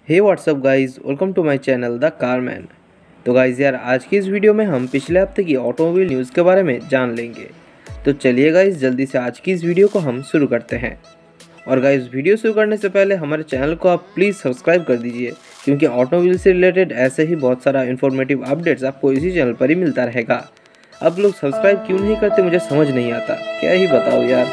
Hey what's up guys, welcome to my channel the car man. तो guys यार, आज की इस वीडियो में हम पिछले हफ्ते की ऑटोमोबाइल न्यूज़ के बारे में जान लेंगे। तो चलिए गाइस, जल्दी से आज की इस वीडियो को हम शुरू करते हैं। और गाइस, वीडियो शुरू करने से पहले हमारे चैनल को आप प्लीज़ सब्सक्राइब कर दीजिए, क्योंकि ऑटोमोबाइल से रिलेटेड ऐसे ही बहुत सारा इन्फॉर्मेटिव अपडेट्स आपको इसी चैनल पर ही मिलता रहेगा। अब लोग सब्सक्राइब क्यों नहीं करते मुझे समझ नहीं आता, क्या ही बताओ यार।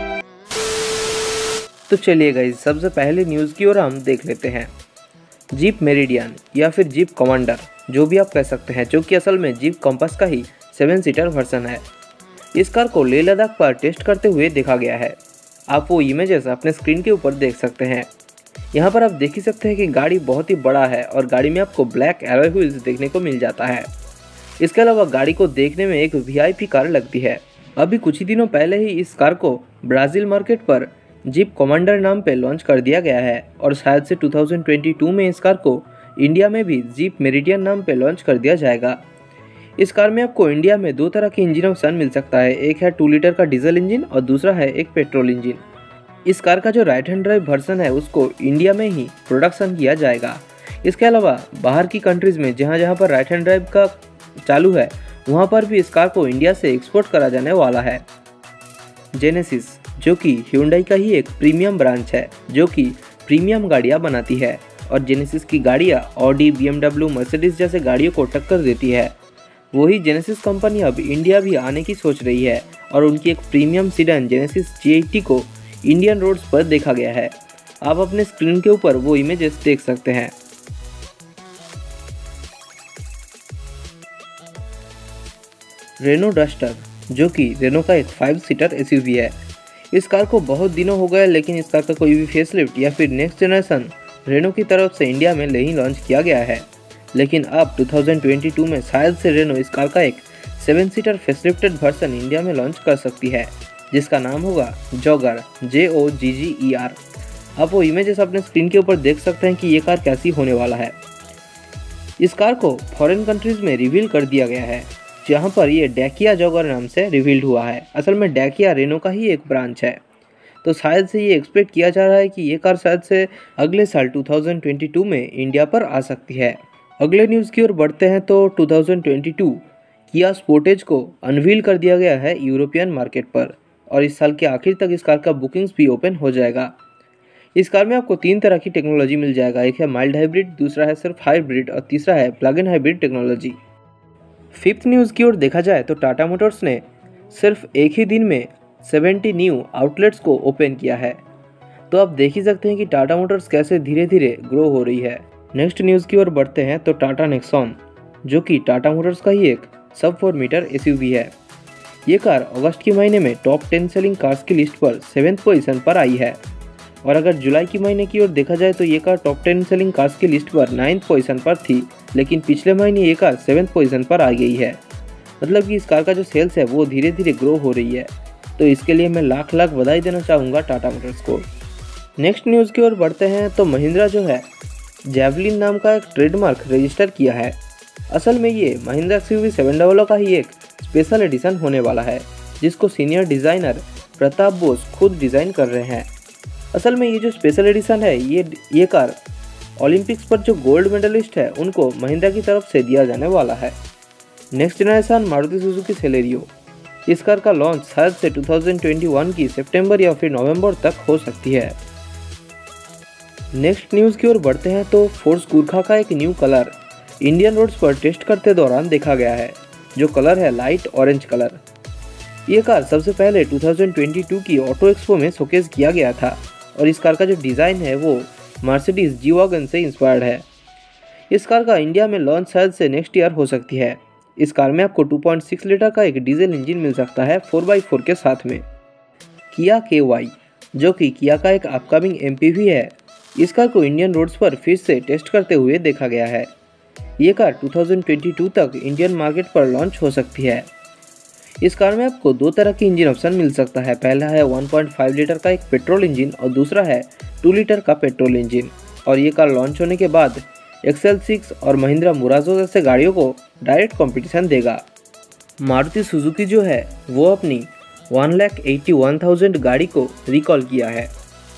तो चलिए गाइस, सबसे पहले न्यूज़ की ओर हम देख लेते हैं। जीप मेरिडियन या फिर जीप कमांडर, जो भी आप कह सकते हैं, जो कि असल में जीप कॉम्पस का ही 7 सीटर वर्जन है। इस कार को लेह लद्दाख पर टेस्ट करते हुए देखा गया है। आप वो इमेजेस अपने स्क्रीन के ऊपर देख सकते हैं। यहाँ पर आप देख ही सकते हैं कि गाड़ी बहुत ही बड़ा है और गाड़ी में आपको ब्लैक एलॉय व्हील्स देखने को मिल जाता है। इसके अलावा गाड़ी को देखने में एक वीआईपी कार लगती है। अभी कुछ ही दिनों पहले ही इस कार को ब्राज़ील मार्केट पर जीप कमांडर नाम पे लॉन्च कर दिया गया है और शायद से 2022 में इस कार को इंडिया में भी जीप मेरिडियन नाम पे लॉन्च कर दिया जाएगा। इस कार में आपको इंडिया में दो तरह के इंजन ऑप्शन मिल सकता है। एक है 2 लीटर का डीजल इंजन और दूसरा है एक पेट्रोल इंजन। इस कार का जो राइट हैंड ड्राइव वर्जन है उसको इंडिया में ही प्रोडक्शन किया जाएगा। इसके अलावा बाहर की कंट्रीज़ में जहाँ जहाँ पर राइट हैंड ड्राइव का चालू है, वहाँ पर भी इस कार को इंडिया से एक्सपोर्ट करा जाने वाला है। जेनेसिस, जो कि ह्यूंडई का ही एक प्रीमियम ब्रांच है, जो कि प्रीमियम गाड़ियाँ बनाती है और जेनेसिस की गाड़ियाँ ऑडी, बीएमडब्ल्यू, मर्सिडीज जैसे गाड़ियों को टक्कर देती है। वही जेनेसिस कंपनी अब इंडिया भी आने की सोच रही है और उनकी एक प्रीमियम सीडन जेनेसिस G80 को इंडियन रोड्स पर देखा गया है। आप अपने स्क्रीन के ऊपर वो इमेजेस देख सकते हैं। रेनो डस्टर, जो कि रेनो का एक 5 सीटर SUV है। इस कार को बहुत दिनों हो गए, लेकिन इस कार का कोई भी फेसलिफ्ट या फिर नेक्स्ट जनरेशन रेनो की तरफ से इंडिया में नहीं लॉन्च किया गया है। लेकिन अब 2022 में शायद से रेनो इस कार का एक 7 सीटर फेसलिफ्टेड वर्जन इंडिया में लॉन्च कर सकती है, जिसका नाम होगा जॉगर, JOGGER। आप वो इमेजेस अपने स्क्रीन के ऊपर देख सकते हैं कि ये कार कैसी होने वाला है। इस कार को फॉरेन कंट्रीज़ में रिवील कर दिया गया है, जहाँ पर ये डेकिया जॉगर नाम से रिवील्ड हुआ है। असल में डेकिया रेनो का ही एक ब्रांच है। तो शायद से ये एक्सपेक्ट किया जा रहा है कि ये कार शायद से अगले साल 2022 में इंडिया पर आ सकती है। अगले न्यूज़ की ओर बढ़ते हैं तो 2022 किया स्पोर्टेज को अनवील कर दिया गया है यूरोपियन मार्केट पर और इस साल के आखिर तक इस कार का बुकिंग्स भी ओपन हो जाएगा। इस कार में आपको 3 तरह की टेक्नोलॉजी मिल जाएगा। एक है माइल्ड हाइब्रिड, दूसरा है सिर्फ हाइब्रिड और तीसरा है plug in hybrid technology. Fifth news की ओर देखा जाए तो टाटा मोटर्स ने सिर्फ एक ही दिन में 70 न्यू आउटलेट्स को ओपन किया है। तो आप देख ही सकते हैं कि टाटा मोटर्स कैसे धीरे धीरे ग्रो हो रही है। नेक्स्ट न्यूज़ की ओर बढ़ते हैं तो टाटा नेक्सॉन, जो कि टाटा मोटर्स का ही एक सब 4 मीटर SUV है। ये कार अगस्त के महीने में टॉप 10 सेलिंग कार्स की लिस्ट पर 7th पोजीशन पर आई है और अगर जुलाई के महीने की ओर देखा जाए तो ये कार टॉप 10 सेलिंग कार्स की लिस्ट पर 9th पोजीशन पर थी, लेकिन पिछले महीने ये कार 7th पोजीशन पर आ गई है। मतलब कि इस कार का जो सेल्स है वो धीरे धीरे ग्रो हो रही है। तो इसके लिए मैं लाख लाख बधाई देना चाहूँगा टाटा मोटर्स को। नेक्स्ट न्यूज़ की ओर बढ़ते हैं तो महिंद्रा जो है जैवलिन नाम का एक ट्रेडमार्क रजिस्टर किया है। असल में ये महिंद्रा XUV 700 का ही एक स्पेशल एडिशन होने वाला है, जिसको सीनियर डिज़ाइनर प्रताप बोस खुद डिज़ाइन कर रहे हैं। असल में ये जो स्पेशल एडिशन है, ये कार ओलंपिक्स पर जो गोल्ड मेडलिस्ट है उनको महिंद्रा की तरफ से दिया जाने वाला है। Next generation Maruti Suzuki Celerio, इस कार का लॉन्च शायद से 2021 की सितंबर या फिर नवंबर तक हो सकती है। नेक्स्ट न्यूज़ की ओर बढ़ते हैं तो फोर्स गुरखा का एक न्यू कलर इंडियन रोड्स पर टेस्ट करते दौरान देखा गया है, जो कलर है लाइट ऑरेंज कलर। ये कार सबसे पहले 2022 की ऑटो एक्सपो में शोकेस किया गया था और इस कार का जो डिज़ाइन है वो मर्सिडीज G-Wagon से इंस्पायर्ड है। इस कार का इंडिया में लॉन्च शायद से नेक्स्ट ईयर हो सकती है। इस कार में आपको 2.6 लीटर का एक डीजल इंजन मिल सकता है 4x4 के साथ में। किया KY, जो कि किया का एक अपकमिंग MPV है, इस कार को इंडियन रोड्स पर फिर से टेस्ट करते हुए देखा गया है। ये कार 2022 तक इंडियन मार्केट पर लॉन्च हो सकती है। इस कार में आपको 2 तरह की इंजन ऑप्शन मिल सकता है। पहला है 1.5 लीटर का एक पेट्रोल इंजन और दूसरा है 2 लीटर का पेट्रोल इंजन। और ये कार लॉन्च होने के बाद XL6 और महिंद्रा मुराजो जैसे गाड़ियों को डायरेक्ट कंपटीशन देगा। मारुति सुजुकी जो है वो अपनी 1,81,000 गाड़ी को रिकॉल किया है।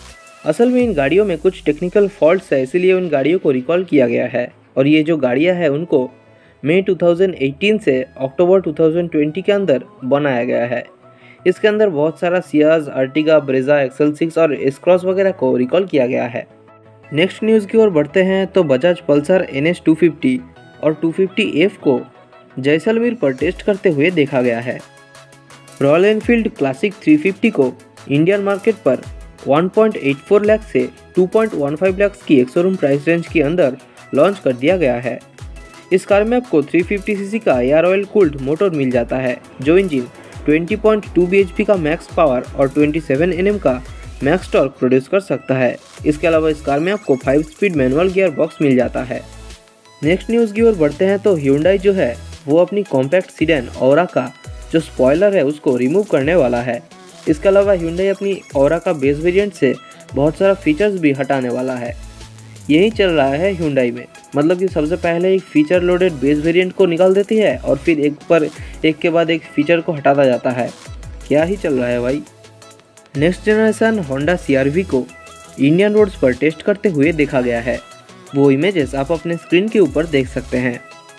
असल में इन गाड़ियों में कुछ टेक्निकल फॉल्ट्स है, इसीलिए उन गाड़ियों को रिकॉल किया गया है। और ये जो गाड़ियाँ हैं उनको मई 2018 से अक्टूबर 2020 के अंदर बनाया गया है। इसके अंदर बहुत सारा सियाज, अर्टिगा, ब्रेजा, XL6 और एस क्रॉस वगैरह को रिकॉल किया गया है। नेक्स्ट न्यूज़ की ओर बढ़ते हैं तो बजाज पल्सर NS 250 और 250F को जैसलमेर पर टेस्ट करते हुए देखा गया है। रॉयल एनफील्ड क्लासिक 350 को इंडियन मार्केट पर 1.84 लाख से 2.15 लाख की एक शोरूम प्राइस रेंज के अंदर लॉन्च कर दिया गया है। इस कार में आपको 350 सीसी का एयर ऑयल कूल्ड मोटर मिल जाता है, जो इंजन 20.2 bhp का मैक्स पावर और 27 Nm का मैक्स टॉर्क प्रोड्यूस कर सकता है। इसके अलावा इस कार में आपको 5 स्पीड मैनुअल गियर बॉक्स मिल जाता है। नेक्स्ट न्यूज़ की ओर बढ़ते हैं तो Hyundai जो है वो अपनी कॉम्पैक्ट सीडन औरा का जो स्पॉयलर है उसको रिमूव करने वाला है। इसके अलावा Hyundai अपनी औरा का बेस वेरिएंट से बहुत सारा फीचर्स भी हटाने वाला है। यही चल रहा है Hyundai में, मतलब कि सबसे पहले एक फीचर लोडेड बेस वेरिएंट को निकाल देती है और फिर एक पर एक के बाद एक फीचर को हटाता जाता है। क्या ही चल रहा है भाई। नेक्स्ट जनरेशन होंडा CR-V को इंडियन रोड्स पर टेस्ट करते हुए देखा गया है। वो इमेजेस आप अपने स्क्रीन के ऊपर देख सकते हैं।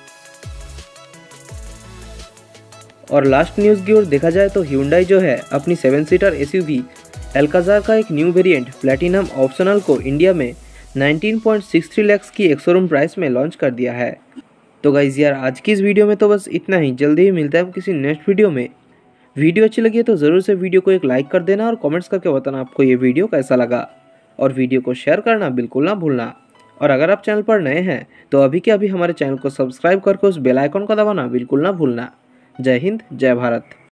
और लास्ट न्यूज़ की ओर देखा जाए तो Hyundai जो है अपनी 7 सीटर SUV अल्काजार का एक न्यू वेरिएंट प्लैटिनम ऑप्शनल को इंडिया में 19.63 लाख की एक शोरूम प्राइस में लॉन्च कर दिया है। तो गाइज यार आज की इस वीडियो में तो बस इतना ही। जल्दी ही मिलता है किसी नेक्स्ट वीडियो में। वीडियो अच्छी लगी है तो ज़रूर से वीडियो को एक लाइक कर देना और कमेंट्स करके बताना आपको ये वीडियो कैसा लगा। और वीडियो को शेयर करना बिल्कुल ना भूलना। और अगर आप चैनल पर नए हैं तो अभी के अभी हमारे चैनल को सब्सक्राइब करके उस बेल आइकन को दबाना बिल्कुल ना भूलना। जय हिंद, जय भारत।